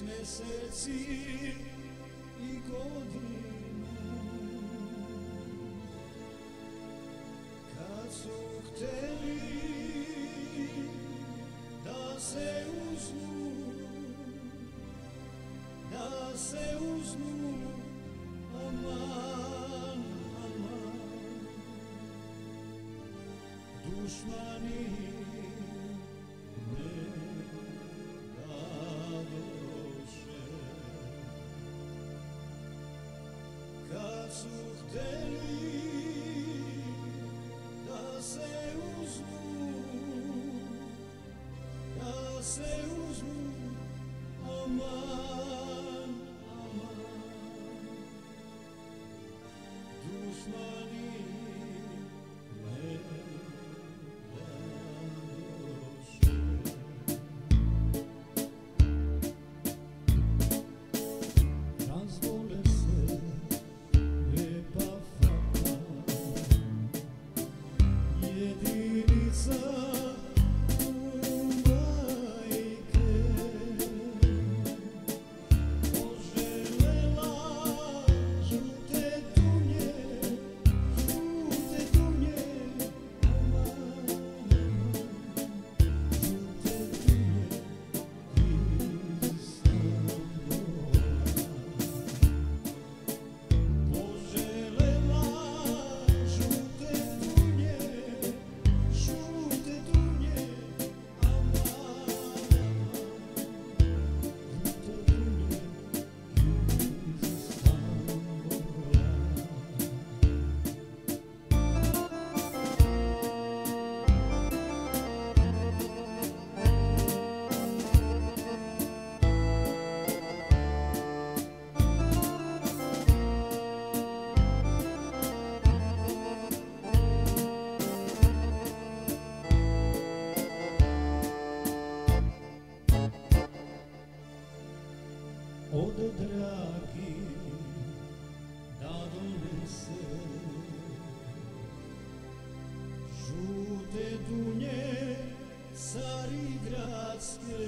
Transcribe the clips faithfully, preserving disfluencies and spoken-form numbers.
meseci i godinu, kad su hteli da se uzmu, da se uzmu, aman, aman, dušmani ne dadoše. Kad su hteli da se uzmu, da se uzmu, aman, aman, dušmani ne dadoše. Razvole se lepa fata, jedinica u majke, poželela žute dunje, žute dunje, aman, aman, žute dunje iz Stambula. Poželela žute dunje, žute dunje, aman, aman, žute dunje iz Stambula. Ode dragi da donese žute dunje carigradske,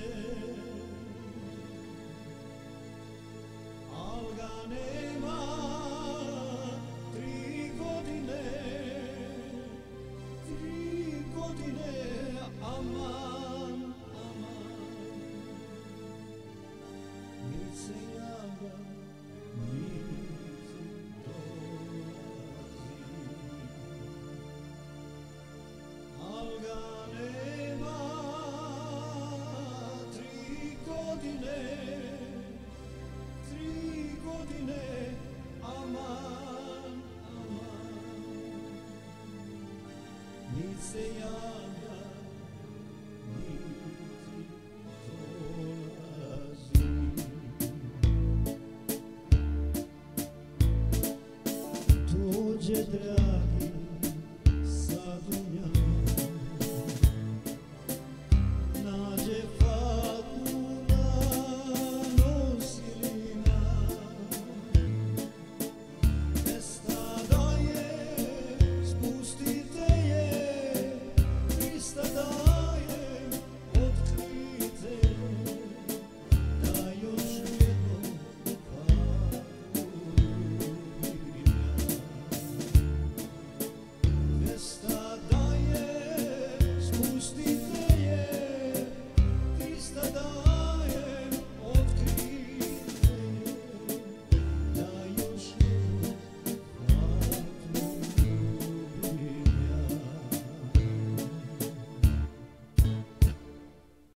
al ga nema tri godine, tri godine, aman, aman, nit se javlja, nit dolazi, al ga nema tri godine, tri godine, aman, aman, nit se javlja, nit dolazi. Dođe dragi